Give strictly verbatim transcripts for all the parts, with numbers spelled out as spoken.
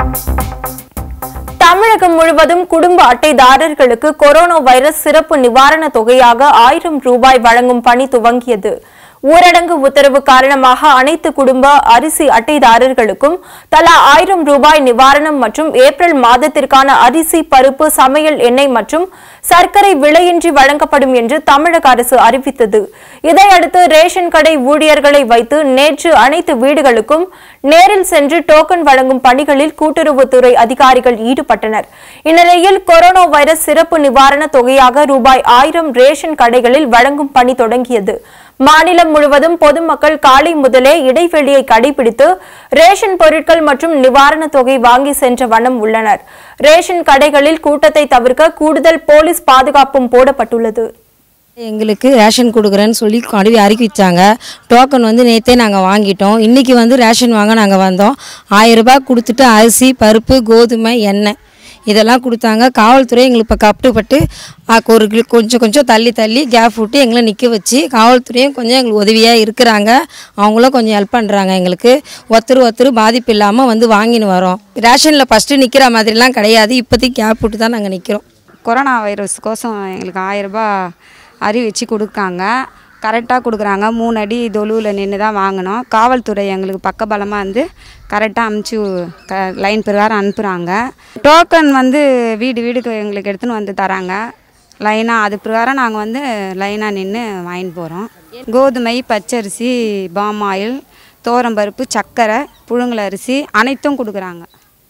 தமிழகம் முழுவதும் குடும்ப அட்டைதாரர்களுக்கு கொரோனா வைரஸ் சிறப்பு நிவாரண தொகையாக ஆயிரம் ரூபாய் வழங்கும் பணி துவங்கியது. ஊரடங்கு உத்தரவு காரணமாக அனைத்து குடும்ப அரிசி அட்டைதாரர்களுக்கும் தலா ஆயிரம் ரூபாய் நிவாரணம் மற்றும் ஏப்ரல் மாதத்திற்கான அரிசி, பருப்பு, சமையல் எண்ணெய் மற்றும் சர்க்கரை விலையின்றி வழங்கப்படும் என்று தமிழக அரசு அறிவித்தது. இதையடுத்து ரேஷன் கடை ஊழியர்களை வைத்து நேற்று அனைத்து வீடுகளுக்கும் நேரில் சென்று டோக்கன் வழங்கும் பணிகளில் கூட்டுறவுத்துறை அதிகாரிகள் ஈடுபட்டனர். இந்நிலையில் கொரோனா வைரஸ் சிறப்பு நிவாரண தொகையாக ரூபாய் ஆயிரம் ரேஷன் கடைகளில் வழங்கும் பணி தொடங்கியது. மாநிலம் முழுவதும் பொதுமக்கள் காலை முதலே இடைவெளியை கடைபிடித்து ரேஷன் பொருட்கள் மற்றும் நிவாரண தொகை வாங்கி சென்ற வண்ணம் உள்ளனர். ரேஷன் கடைகளில் கூட்டத்தை தவிர்க்க கூடுதல் போலீஸ் பாதுகாப்பும் போடப்பட்டுள்ளது. எங்களுக்கு ரேஷன் கொடுக்குறேன்னு சொல்லி கடுவி அறிவிச்சாங்க. டோக்கன் வந்து நேற்றே நாங்கள் வாங்கிட்டோம். இன்றைக்கி வந்து ரேஷன் வாங்க நாங்கள் வந்தோம். ஆயிரம் ரூபாய் கொடுத்துட்டு அரிசி, பருப்பு, கோதுமை, எண்ணெய் இதெல்லாம் கொடுத்தாங்க. காவல்துறை எங்களுக்கு இப்போ கட்டுப்பட்டு ஒரு கொஞ்சம் கொஞ்சம் தள்ளி தள்ளி கேப் விட்டு எங்களை நிற்க வச்சு காவல்துறையும் கொஞ்சம் எங்களுக்கு உதவியாக இருக்கிறாங்க. அவங்களும் கொஞ்சம் ஹெல்ப் பண்ணுறாங்க. எங்களுக்கு ஒருத்தர் ஒருத்தர் பாதிப்பு இல்லாமல் வந்து வாங்கின்னு வரோம். ரேஷனில் ஃபஸ்ட்டு நிற்கிற மாதிரிலாம் கிடையாது. இப்போதைக்கு கேப் விட்டு தான் நாங்கள் நிற்கிறோம். கொரோனா வைரஸ் கோசம் எங்களுக்கு ஆயிரரூபா அறிவிச்சு கொடுக்காங்க. கரெக்டாக கொடுக்குறாங்க. மூணு அடி தொழுவில் நின்று தான் வாங்கினோம். காவல்துறை எங்களுக்கு பக்கபலமாக வந்து கரெக்டாக அமுச்சு க லைன் பிரகாரம் அனுப்புகிறாங்க. டோக்கன் வந்து வீடு வீடுக்கு எங்களுக்கு எடுத்துன்னு வந்து தராங்க லைனாக. அது பிரகாரம் நாங்கள் வந்து லைனாக நின்று வாங்கிட்டு போகிறோம். கோதுமை, பச்சரிசி, பாம் ஆயில், தோரம்பருப்பு, சர்க்கரை, புழுங்கல் அரிசி அனைத்தும் கொடுக்குறாங்க.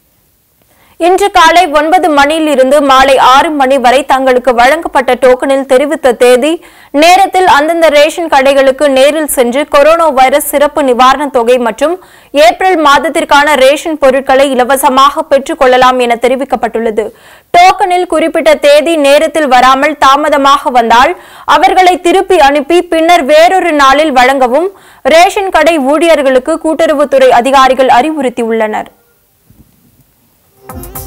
இன்று காலை ஒன்பது மணியில் இருந்து மாலை ஆறு மணி வரை தங்களுக்கு வழங்கப்பட்ட டோக்கனில் தெரிவித்த தேதி நேரத்தில் அந்தந்த ரேஷன் கடைகளுக்கு நேரில் சென்று கொரோனா வைரஸ் சிறப்பு நிவாரண தொகை மற்றும் ஏப்ரல் மாதத்திற்கான ரேஷன் பொருட்களை இலவசமாக பெற்றுக் கொள்ளலாம் என தெரிவிக்கப்பட்டுள்ளது. டோக்கனில் குறிப்பிட்ட தேதி நேரத்தில் வராமல் தாமதமாக வந்தால் அவர்களை திருப்பி அனுப்பி பின்னர் வேறொரு நாளில் வழங்கவும் ரேஷன் கடை ஊழியர்களுக்கு கூட்டுறவுத்துறை அதிகாரிகள் அறிவுறுத்தியுள்ளனர்.